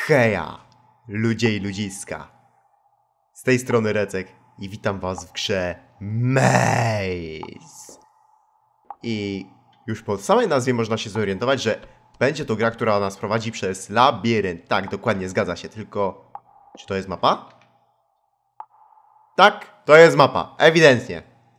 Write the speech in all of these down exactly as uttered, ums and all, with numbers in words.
Heja, ludzie i ludziska. Z tej strony Recek i witam was w grze Maze. I już po samej nazwie można się zorientować, że będzie to gra, która nas prowadzi przez labirynt. Tak, dokładnie, zgadza się, tylko... Czy to jest mapa? Tak, to jest mapa, ewidentnie.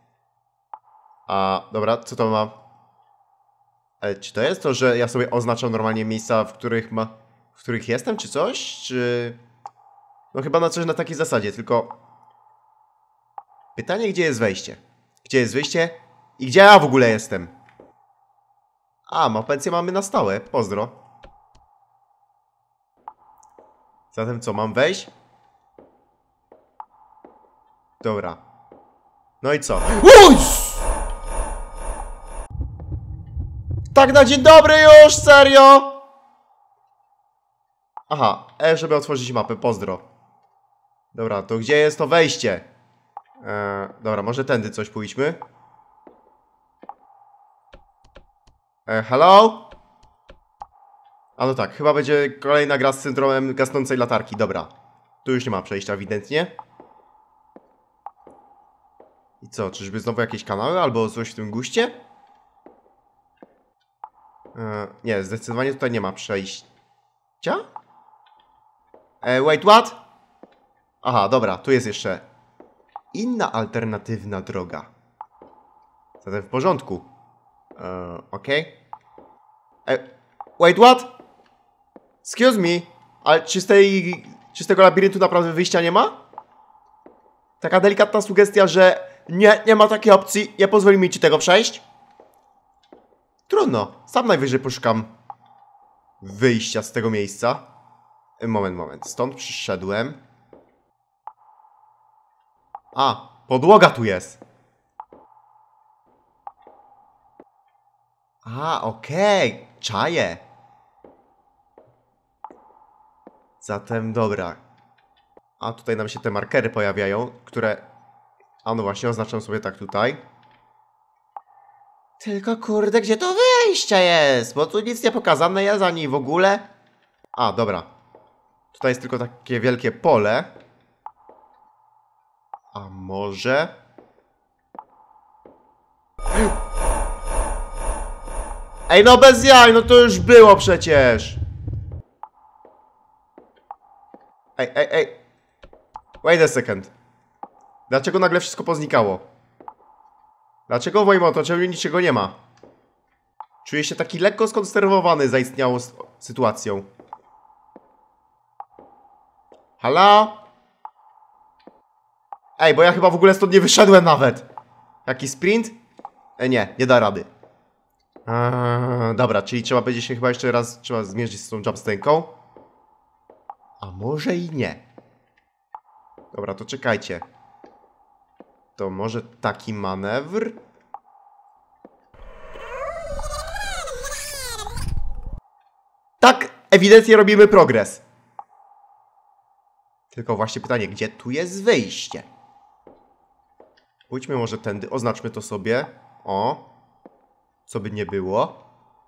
A, dobra, co to ma? E, czy to jest to, że ja sobie oznaczam normalnie miejsca, w których ma... w których jestem, czy coś? Czy... No chyba na coś na takiej zasadzie, tylko... Pytanie, gdzie jest wejście? Gdzie jest wyjście? I gdzie ja w ogóle jestem? A, mapencję mamy na stałe, pozdro. Zatem co, mam wejść? Dobra. No i co? Uj! Tak na dzień dobry już, serio? Aha, E, żeby otworzyć mapę, pozdro. Dobra, to gdzie jest to wejście? Eee, dobra, może tędy coś pójdźmy. Eee, hello? A no tak, chyba będzie kolejna gra z syndromem gasnącej latarki, dobra. Tu już nie ma przejścia ewidentnie. I co, czyżby znowu jakieś kanały albo coś w tym guście? Eee, nie, zdecydowanie tutaj nie ma przejścia. Eee, wait, what? Aha, dobra, tu jest jeszcze inna alternatywna droga. Zatem w porządku. Eee, okej. Okay. Eee, wait, what? Excuse me. Ale czy z, tej, czy z tego labiryntu naprawdę wyjścia nie ma? Taka delikatna sugestia, że nie, nie ma takiej opcji. Nie pozwoli mi ci tego przejść. Trudno. Sam najwyżej poszukam wyjścia z tego miejsca. Moment, moment. Stąd przyszedłem. A, podłoga tu jest. A, okej. Okay. Czaję. Zatem dobra. A tutaj nam się te markery pojawiają, które... A no właśnie, oznaczam sobie tak tutaj. Tylko kurde, gdzie to wyjście jest? Bo tu nic nie pokazane jest ani w ogóle. A, dobra. Tutaj jest tylko takie wielkie pole. A może... Ej, no bez jaj, no to już było przecież. Ej, ej, ej. Wait a second. Dlaczego nagle wszystko poznikało? Dlaczego w moim otoczeniu niczego nie ma? Czuję się taki lekko skonsterwowany zaistniałą sytuacją. Halo? Ej, bo ja chyba w ogóle stąd nie wyszedłem nawet. Jaki sprint? E, nie, nie da rady. Eee, dobra, czyli trzeba będzie się chyba jeszcze raz trzeba zmierzyć z tą jumpstęką. A może i nie. Dobra, to czekajcie. To może taki manewr? Tak, ewidentnie robimy progres. Tylko właśnie pytanie, gdzie tu jest wyjście? Pójdźmy może tędy, oznaczmy to sobie. O, co by nie było.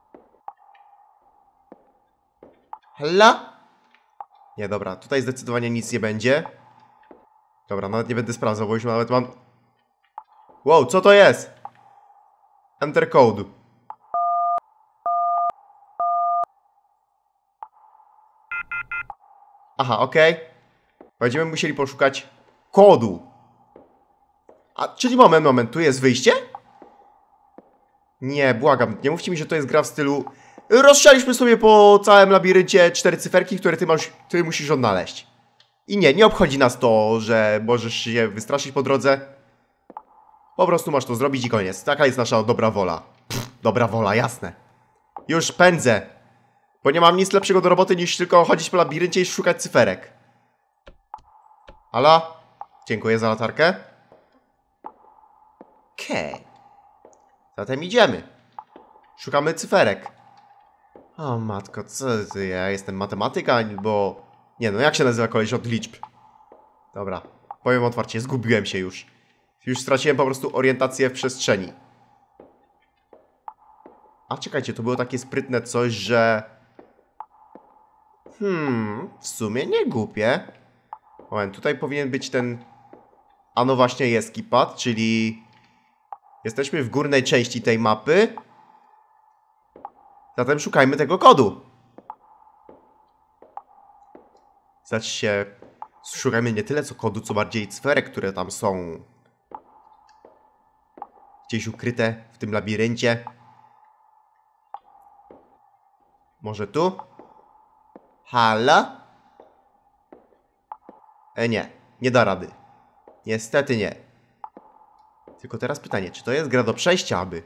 Halo? Nie, dobra, tutaj zdecydowanie nic nie będzie. Dobra, nawet nie będę sprawdzał, bo już nawet mam... Wow, co to jest? Enter code. Aha, okej. Okay. Będziemy musieli poszukać kodu. A, czyli moment, moment, tu jest wyjście? Nie, błagam, nie mówcie mi, że to jest gra w stylu... Rozstrzeliśmy sobie po całym labiryncie cztery cyferki, które ty, masz, ty musisz odnaleźć. I nie, nie obchodzi nas to, że możesz się wystraszyć po drodze. Po prostu masz to zrobić i koniec. Taka jest nasza dobra wola. Pff, dobra wola, jasne. Już pędzę. Bo nie mam nic lepszego do roboty niż tylko chodzić po labiryncie i szukać cyferek. Halo? Dziękuję za latarkę. Okej. Okay. Zatem idziemy. Szukamy cyferek. O matko, co ty? Ja jestem matematyk, albo... Nie no, jak się nazywa koleś od liczb? Dobra, powiem otwarcie, zgubiłem się już. Już straciłem po prostu orientację w przestrzeni. A czekajcie, to było takie sprytne coś, że... Hmm, w sumie nie głupie. Moment, tutaj powinien być ten... A no właśnie jest keypad, czyli... Jesteśmy w górnej części tej mapy. Zatem szukajmy tego kodu. Zobaczcie, szukajmy nie tyle co kodu, co bardziej sferek, które tam są. Gdzieś ukryte w tym labiryncie. Może tu? Hala? E nie, nie da rady. Niestety nie. Tylko teraz pytanie, czy to jest gra do przejścia, aby?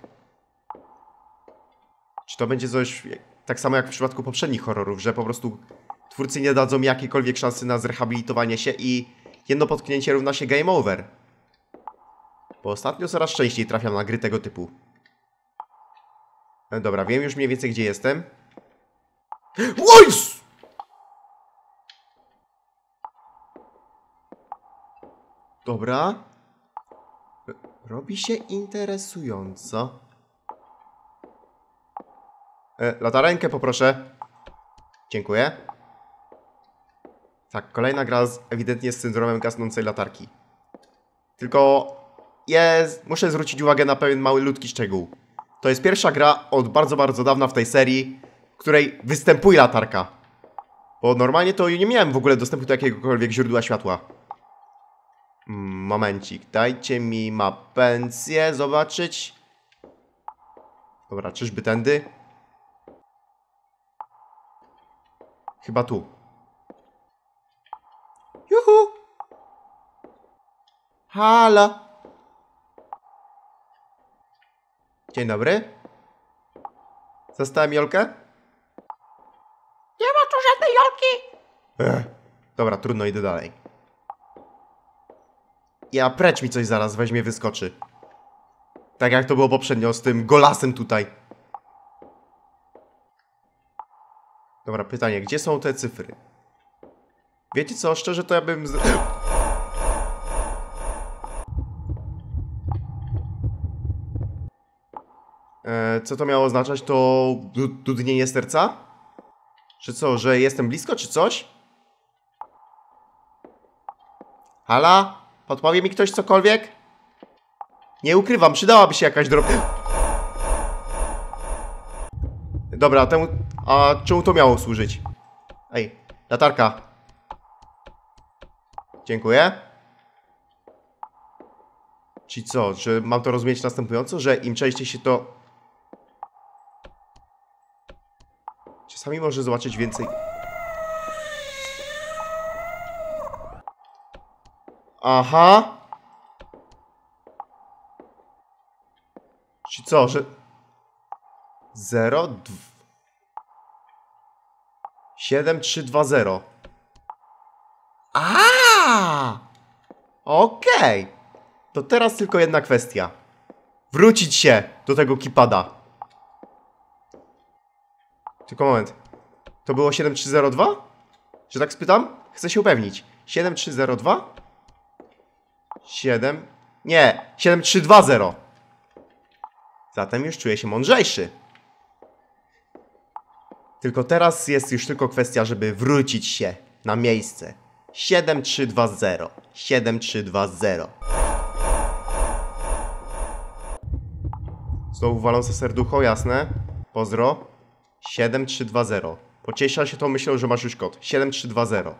Czy to będzie coś tak samo jak w przypadku poprzednich horrorów, że po prostu twórcy nie dadzą mi jakiejkolwiek szansy na zrehabilitowanie się i jedno potknięcie równa się game over? Bo ostatnio coraz częściej trafiam na gry tego typu. No dobra, wiem już mniej więcej gdzie jestem. Ojs! Dobra. Robi się interesująco. E, latarenkę poproszę. Dziękuję. Tak, kolejna gra z, ewidentnie z syndromem gasnącej latarki. Tylko jest, muszę zwrócić uwagę na pewien mały ludki szczegół. To jest pierwsza gra od bardzo, bardzo dawna w tej serii, w której występuje latarka. Bo normalnie to nie miałem w ogóle dostępu do jakiegokolwiek źródła światła. Momencik, dajcie mi mapencję zobaczyć. Dobra, czyżby tędy? Chyba tu. Juhu! Halo! Dzień dobry. Zastałem Jolkę? Nie ma tu żadnej Jolki! Ech. Dobra, trudno, idę dalej. Ja precz mi coś zaraz weźmie, wyskoczy. Tak jak to było poprzednio z tym golasem tutaj. Dobra, pytanie, gdzie są te cyfry? Wiecie co, szczerze to ja bym... Z... E, co to miało oznaczać? To du dudnienie serca? Czy co, że jestem blisko, czy coś? Hala? Podpowie mi ktoś cokolwiek? Nie ukrywam, przydałaby się jakaś drobna... Dobra, temu... A czemu to miało służyć? Ej, latarka. Dziękuję. Czyli co, że mam to rozumieć następująco, że im częściej się to... Czasami może zobaczyć więcej... Aha. Czyli co, że... zero, siedem, trzy, dwa, zero. A! Okej. Okay. To teraz tylko jedna kwestia. Wrócić się do tego keypada. Tylko moment. To było siedem trzy zero dwa? Że tak spytam? Chcę się upewnić. siedem trzy zero dwa? siedem... Nie, siedem trzy dwa zero. Zatem już czuję się mądrzejszy. Tylko teraz jest już tylko kwestia, żeby wrócić się na miejsce. siedem trzy dwa zero. siedem trzy dwa zero. Znowu walące serducho, jasne. Pozdro. siedem trzy dwa zero. Pociesza się tą myślą, że masz już kod. siedem trzy dwa zero.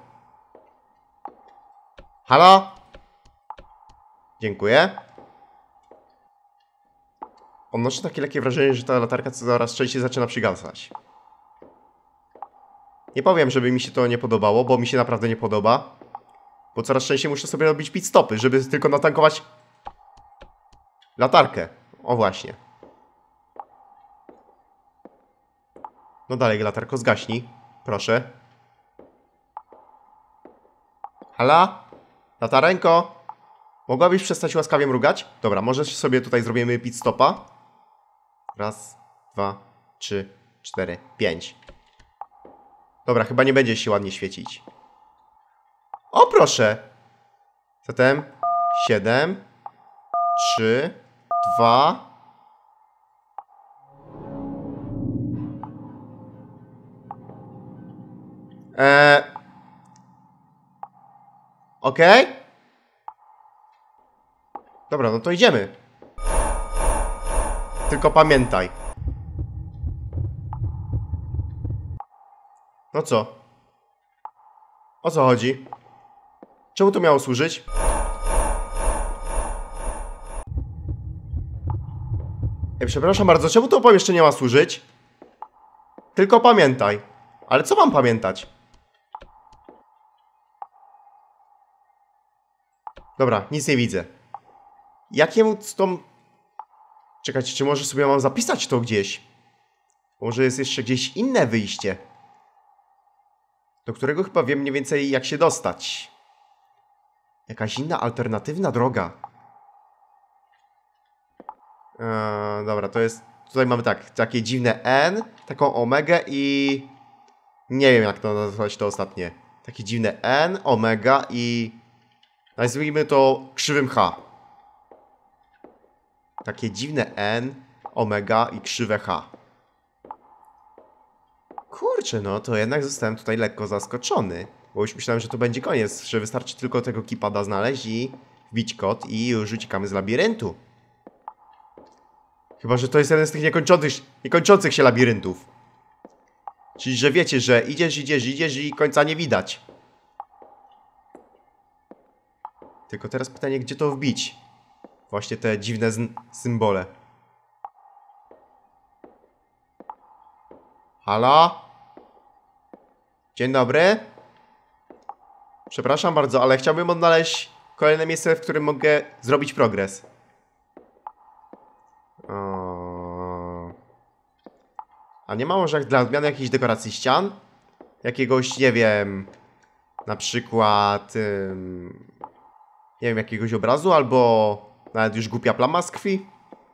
Halo? Dziękuję. Odnoszę takie lekkie wrażenie, że ta latarka coraz częściej zaczyna przygasać. Nie powiem, żeby mi się to nie podobało, bo mi się naprawdę nie podoba. Bo coraz częściej muszę sobie robić pit stopy, żeby tylko natankować latarkę. O właśnie. No dalej, latarko, zgaśnij. Proszę. Hala? Latarenko? Mogłabyś przestać łaskawie mrugać? Dobra, może sobie tutaj zrobimy pit stopa. Raz, dwa, trzy, cztery, pięć. Dobra, chyba nie będzie się ładnie świecić. O, proszę! Zatem siedem, trzy, dwa... Eee... Okej? Okay? Dobra, no to idziemy. Tylko pamiętaj. No co? O co chodzi? Czemu to miało służyć? Ej, przepraszam bardzo, czemu to pomieszczenie ma służyć? Tylko pamiętaj. Ale co mam pamiętać? Dobra, nic nie widzę. Jakiemu z tą... Czekajcie, czy może sobie mam zapisać to gdzieś? Może jest jeszcze gdzieś inne wyjście? Do którego chyba wiem mniej więcej jak się dostać. Jakaś inna, alternatywna droga. Eee, dobra, to jest... Tutaj mamy tak, takie dziwne N, taką omegę i... Nie wiem jak to nazwać to ostatnie. Takie dziwne N, omega i... Nazwijmy to krzywym H. Takie dziwne N, omega i krzywe H. Kurczę, no to jednak zostałem tutaj lekko zaskoczony. Bo już myślałem, że to będzie koniec, że wystarczy tylko tego keypada znaleźć i wbić kod i już uciekamy z labiryntu. Chyba, że to jest jeden z tych niekończących, niekończących się labiryntów. Czyli, że wiecie, że idziesz, idziesz, idziesz i końca nie widać. Tylko teraz pytanie, gdzie to wbić? Właśnie te dziwne symbole. Halo? Dzień dobry. Przepraszam bardzo, ale chciałbym odnaleźć kolejne miejsce, w którym mogę zrobić progres. O... A nie ma może dla odmiany jakiejś dekoracji ścian? Jakiegoś, nie wiem... Na przykład... Ym... Nie wiem, jakiegoś obrazu, albo... Nawet już głupia plama z krwi?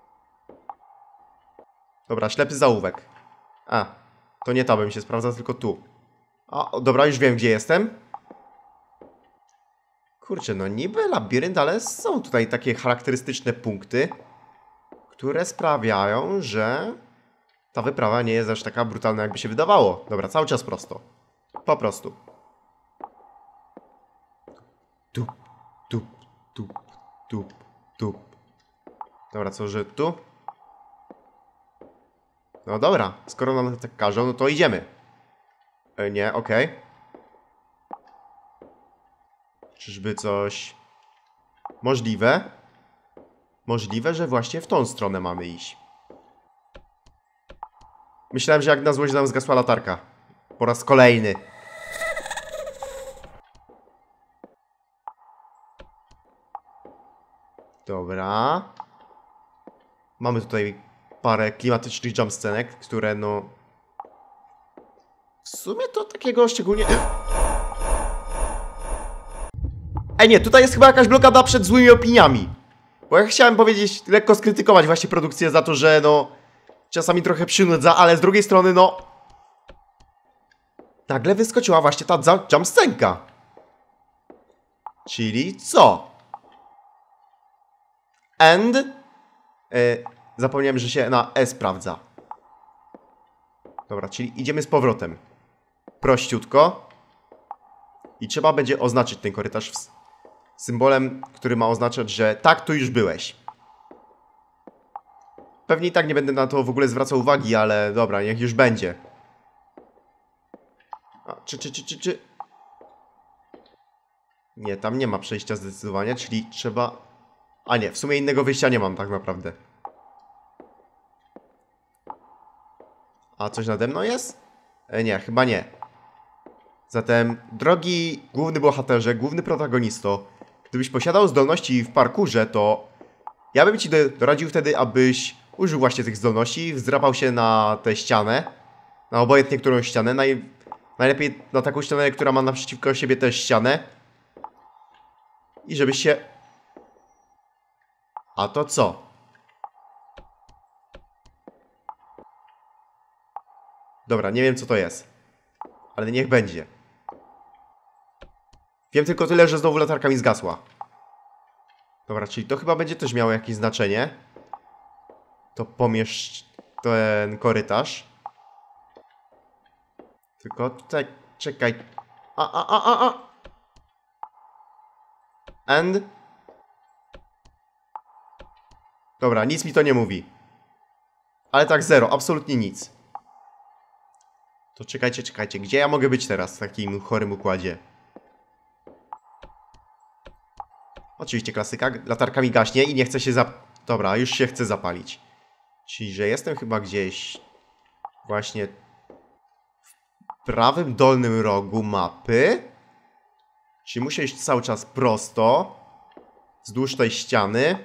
Dobra, ślepy zaułek. A, to nie tam bym się sprawdzał, tylko tu. A, dobra, już wiem, gdzie jestem. Kurczę, no niby labirynt, ale są tutaj takie charakterystyczne punkty, które sprawiają, że ta wyprawa nie jest aż taka brutalna, jakby się wydawało. Dobra, cały czas prosto. Po prostu. Tup, tup, tup, tup, tup. Dobra, co, że tu? No dobra, skoro nam tak każą, no to idziemy. E, nie, okej. Okay. Czyżby coś... Możliwe? Możliwe, że właśnie w tą stronę mamy iść. Myślałem, że jak na złość nam zgasła latarka. Po raz kolejny. Dobra. Mamy tutaj parę klimatycznych jumpscenek, które no... W sumie to takiego szczególnie... Ej nie, tutaj jest chyba jakaś blokada przed złymi opiniami. Bo ja chciałem powiedzieć, lekko skrytykować właśnie produkcję za to, że no... Czasami trochę przynudza, ale z drugiej strony no... Nagle wyskoczyła właśnie ta jumpscenka. Czyli co? And... Yy, zapomniałem, że się na E sprawdza. Dobra, czyli idziemy z powrotem. Prościutko. I trzeba będzie oznaczyć ten korytarz symbolem, który ma oznaczać, że tak, tu już byłeś. Pewnie i tak nie będę na to w ogóle zwracał uwagi, ale dobra, niech już będzie. A, czy, czy, czy, czy, czy... Nie, tam nie ma przejścia zdecydowanie, czyli trzeba... A nie, w sumie innego wyjścia nie mam tak naprawdę. A coś nade mną jest? E, nie, chyba nie. Zatem, drogi główny bohaterze, główny protagonisto, gdybyś posiadał zdolności w parkurze, to ja bym ci doradził wtedy, abyś użył właśnie tych zdolności, wzdrapał się na tę ścianę, na obojętnie którą ścianę, naj... najlepiej na taką ścianę, która ma naprzeciwko siebie też ścianę. I żebyś się... A to co? Dobra, nie wiem co to jest. Ale niech będzie. Wiem tylko tyle, że znowu latarka mi zgasła. Dobra, czyli to chyba będzie też miało jakieś znaczenie. To pomieszcz ten korytarz. Tylko tutaj czekaj. A, a, a, a, a. And? Dobra, nic mi to nie mówi. Ale tak zero, absolutnie nic. To czekajcie, czekajcie. Gdzie ja mogę być teraz w takim chorym układzie? Oczywiście klasyka. Latarka mi gaśnie i nie chce się zap... Dobra, już się chce zapalić. Czyli, że jestem chyba gdzieś... Właśnie... w prawym dolnym rogu mapy. Czyli muszę iść cały czas prosto. Wzdłuż tej ściany.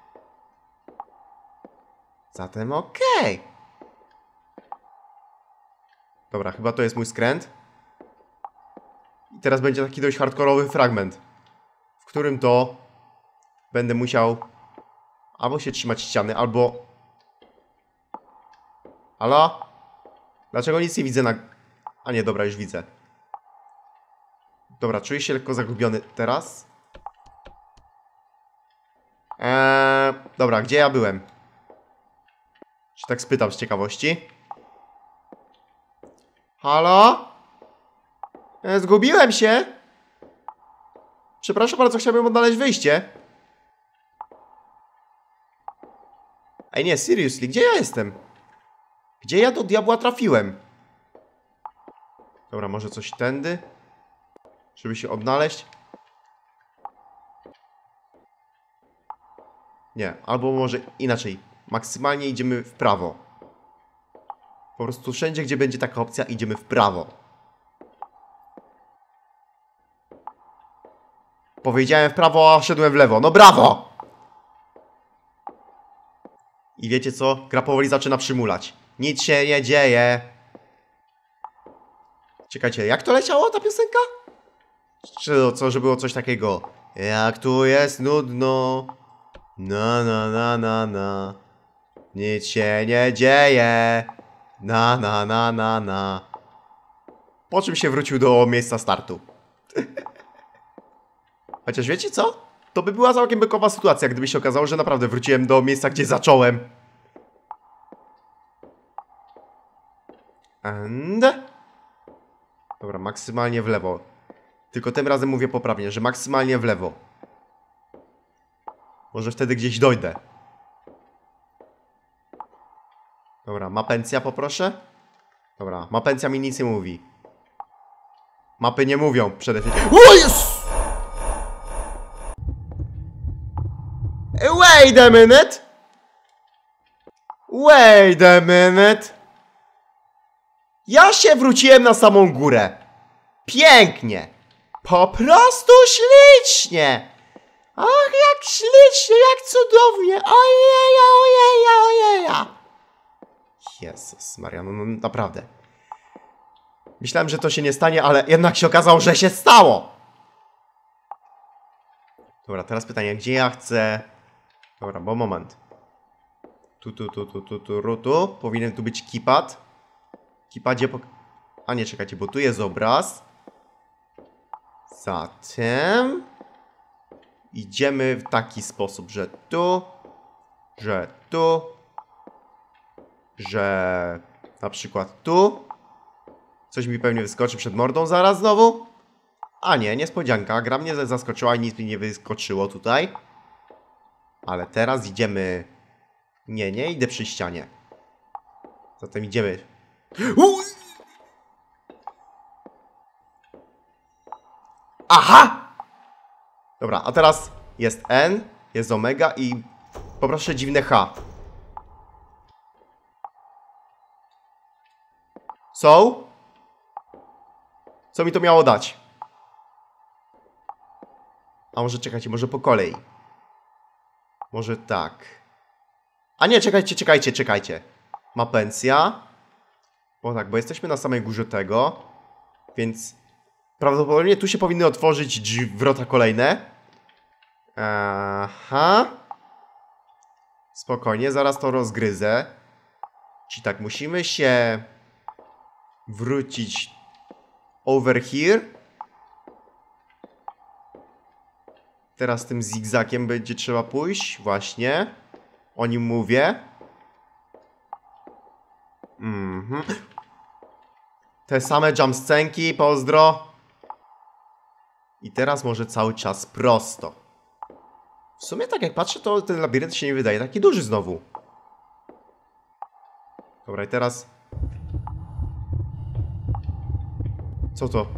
Zatem okej. Okay. Dobra, chyba to jest mój skręt. I teraz będzie taki dość hardkorowy fragment, w którym to będę musiał albo się trzymać ściany, albo... Halo? Dlaczego nic nie widzę na... A nie, dobra, już widzę. Dobra, czuję się lekko zagubiony teraz. Eee, dobra, gdzie ja byłem? Czy tak spytam z ciekawości? Halo? E, zgubiłem się. Przepraszam bardzo, chciałbym odnaleźć wyjście. Ej nie, seriously, gdzie ja jestem? Gdzie ja do diabła trafiłem? Dobra, może coś tędy? Żeby się odnaleźć? Nie, albo może inaczej. Maksymalnie idziemy w prawo. Po prostu wszędzie, gdzie będzie taka opcja, idziemy w prawo. Powiedziałem w prawo, a szedłem w lewo. No brawo! I wiecie co? Gra powoli zaczyna przymulać. Nic się nie dzieje. Czekajcie, jak to leciało ta piosenka? Czy co, że było coś takiego? Jak tu jest nudno. Na na na na na. Nic się nie dzieje. Na na na na na. Po czym się wrócił do miejsca startu. Chociaż wiecie co? To by była całkiem bykowa sytuacja, gdyby się okazało, że naprawdę wróciłem do miejsca, gdzie zacząłem. And... Dobra, maksymalnie w lewo. Tylko tym razem mówię poprawnie, że maksymalnie w lewo. Może wtedy gdzieś dojdę. Dobra, mapencja poproszę. Dobra, mapencja mi nic nie mówi. Mapy nie mówią przede wszystkim. O jest! Wait a minute! Wait a minute! Ja się wróciłem na samą górę. Pięknie! Po prostu ślicznie! Ach, jak ślicznie, jak cudownie! Ojeja, ojeja, ojeja! Jezus Maria, no, no naprawdę. Myślałem, że to się nie stanie, ale jednak się okazało, że się stało! Dobra, teraz pytanie, gdzie ja chcę... Dobra, bo moment. Tu, tu, tu, tu, tu, tu, tu, tu. Powinien tu być keypad. Keypadzie po... A nie, czekajcie, bo tu jest obraz. Zatem... Idziemy w taki sposób, że tu... Że tu... Że... Na przykład tu... Coś mi pewnie wyskoczy przed mordą zaraz znowu. A nie, niespodzianka. Gra mnie zaskoczyła i nic mi nie wyskoczyło tutaj. Ale teraz idziemy... Nie, nie idę przy ścianie. Zatem idziemy... Uuu! Aha! Dobra, a teraz jest N, jest Omega i poproszę dziwne H. So? Co mi to miało dać? A może czekajcie, może po kolei. Może tak. A nie, czekajcie, czekajcie, czekajcie. Mapencja. Bo tak, bo jesteśmy na samej górze tego. Więc prawdopodobnie tu się powinny otworzyć drzwi, wrota kolejne. Aha. Spokojnie, zaraz to rozgryzę. Czyli tak, musimy się wrócić over here. Teraz tym zigzakiem będzie trzeba pójść. Właśnie. O nim mówię. Mhm. Te same jumpscenki, pozdro. I teraz może cały czas prosto. W sumie tak jak patrzę, to ten labirynt się nie wydaje taki duży znowu. Dobra, i teraz... Co to?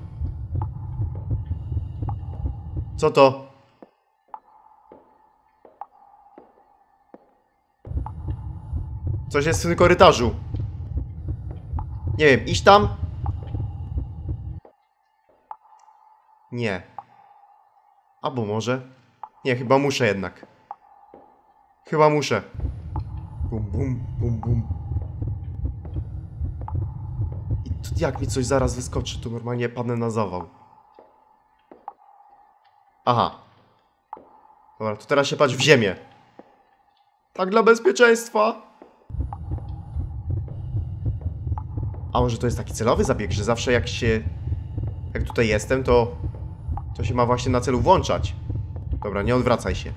Co to? Coś jest w tym korytarzu. Nie wiem, iść tam? Nie. Albo może? Nie, chyba muszę jednak. Chyba muszę. Bum, bum, bum, bum. I tu jak mi coś zaraz wyskoczy, to normalnie padnę na zawał. Aha. Dobra, to teraz się patrz w ziemię. Tak dla bezpieczeństwa. A może to jest taki celowy zabieg, że zawsze jak się... Jak tutaj jestem, to... To się ma właśnie na celu włączać. Dobra, nie odwracaj się.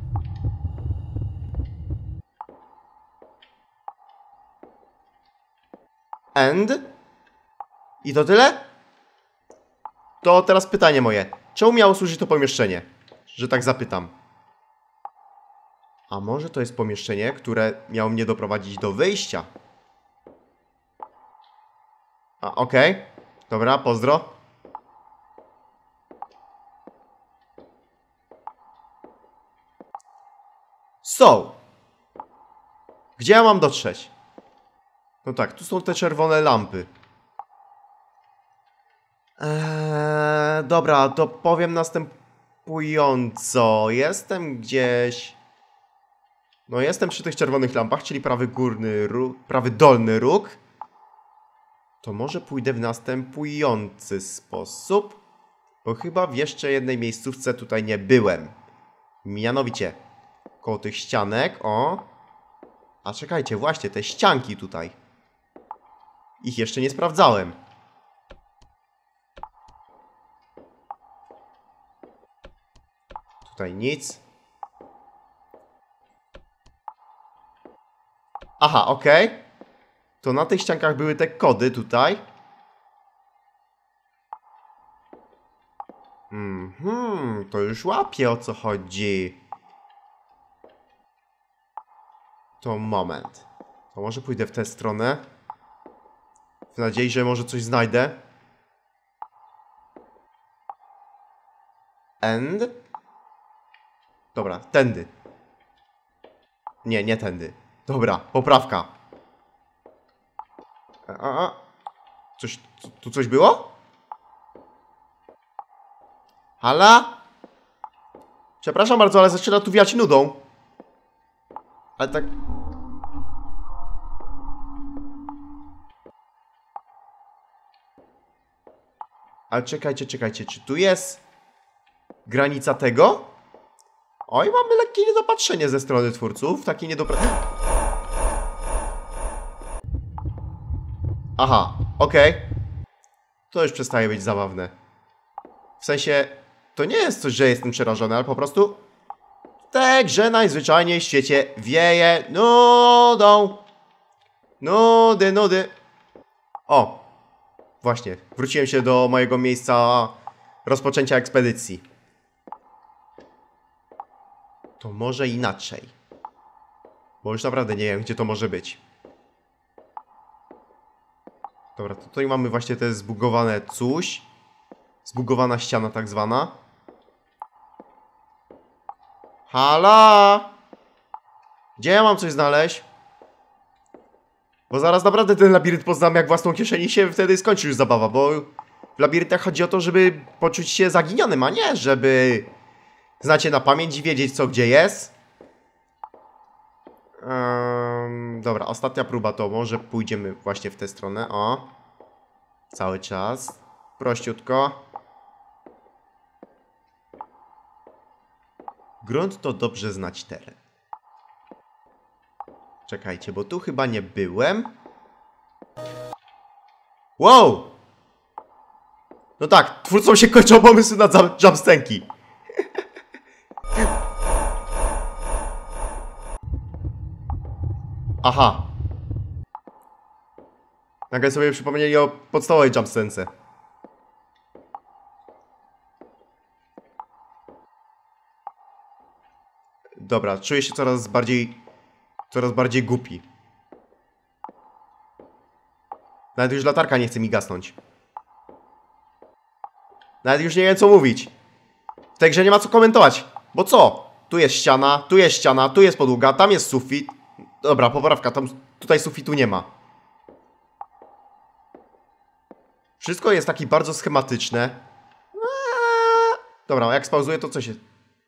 And? I to tyle? To teraz pytanie moje. Czemu miało służyć to pomieszczenie? Że tak zapytam. A może to jest pomieszczenie, które miało mnie doprowadzić do wyjścia? A, okej. Okay. Dobra, pozdro. So. Gdzie ja mam dotrzeć? No tak, tu są te czerwone lampy. Eee, dobra, to powiem następująco. Jestem gdzieś... No jestem przy tych czerwonych lampach, czyli prawy górny róg, prawy dolny róg. To może pójdę w następujący sposób. Bo chyba w jeszcze jednej miejscówce tutaj nie byłem. Mianowicie koło tych ścianek, o. A czekajcie, właśnie te ścianki tutaj. Ich jeszcze nie sprawdzałem. Tutaj nic. Aha, okej. Okay. To na tych ściankach były te kody tutaj. Mhm, to już łapię, o co chodzi. To moment. To może pójdę w tę stronę. W nadziei, że może coś znajdę. And? Dobra, tędy. Nie, nie tędy. Dobra, poprawka. A, a. Coś, tu, tu coś było? Hala? Przepraszam bardzo, ale zaczyna tu wiać nudą. Ale tak... Ale czekajcie, czekajcie, czy tu jest granica tego? Oj, mamy lekkie niedopatrzenie ze strony twórców. Takie niedopra... Aha, okej. Okay. To już przestaje być zabawne. W sensie, to nie jest coś, że jestem przerażony, ale po prostu w tej grze najzwyczajniej w świecie wieje nudą. Nudy, nudy. O, właśnie, wróciłem się do mojego miejsca rozpoczęcia ekspedycji. To może inaczej. Bo już naprawdę nie wiem, gdzie to może być. Dobra, to tutaj mamy właśnie te zbugowane coś. Zbugowana ściana tak zwana. Hala! Gdzie ja mam coś znaleźć? Bo zaraz naprawdę ten labirynt poznam jak własną kieszeni, się wtedy skończy już zabawa, bo w labiryntach chodzi o to, żeby poczuć się zaginionym, a nie żeby znać je na pamięć i wiedzieć co gdzie jest. Um, dobra, ostatnia próba to może pójdziemy właśnie w tę stronę, o. Cały czas. Prościutko. Grunt to dobrze znać teren. Czekajcie, bo tu chyba nie byłem. Wow! No tak, twórcom się kończą pomysły na jumpscenki. Aha. Nagle sobie przypomnieli o podstawowej jumpscence. Dobra, czuję się coraz bardziej... Coraz bardziej głupi. Nawet już latarka nie chce mi gasnąć. Nawet już nie wiem co mówić. W tej grze nie ma co komentować. Bo co? Tu jest ściana, tu jest ściana, tu jest podłoga, tam jest sufit. Dobra, poprawka, tam, tutaj sufitu nie ma. Wszystko jest takie bardzo schematyczne. Dobra, jak spauzuję to co się...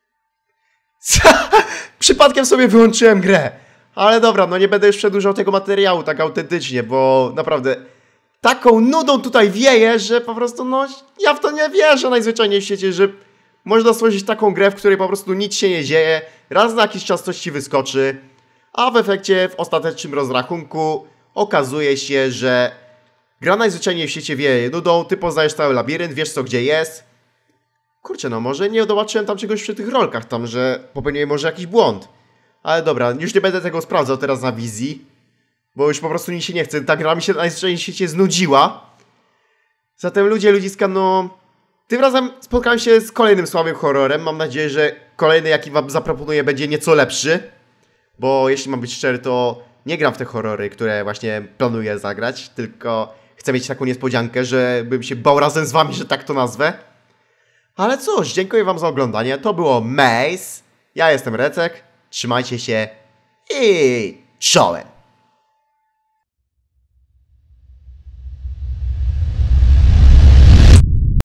Przypadkiem sobie wyłączyłem grę. Ale dobra, no nie będę już przedłużał tego materiału tak autentycznie, bo naprawdę taką nudą tutaj wieje, że po prostu no ja w to nie wierzę najzwyczajniej w świecie, że można stworzyć taką grę, w której po prostu nic się nie dzieje, raz na jakiś czas coś ci wyskoczy, a w efekcie w ostatecznym rozrachunku okazuje się, że gra najzwyczajniej w świecie wieje nudą, ty poznajesz cały labirynt, wiesz co gdzie jest. Kurczę, no może nie zobaczyłem tam czegoś przy tych rolkach, tam, że popełniłem może jakiś błąd. Ale dobra, już nie będę tego sprawdzał teraz na wizji, bo już po prostu nic się nie chce. Ta gra mi się najzwyczajniej w świecie znudziła. Zatem ludzie, ludziska, no... Tym razem spotkałem się z kolejnym słabym horrorem. Mam nadzieję, że kolejny, jaki wam zaproponuję, będzie nieco lepszy. Bo jeśli mam być szczery, to nie gram w te horrory, które właśnie planuję zagrać, tylko chcę mieć taką niespodziankę, że bym się bał razem z wami, że tak to nazwę. Ale cóż, dziękuję wam za oglądanie. To było Maze. Ja jestem Recek. Trzymajcie się i czołem!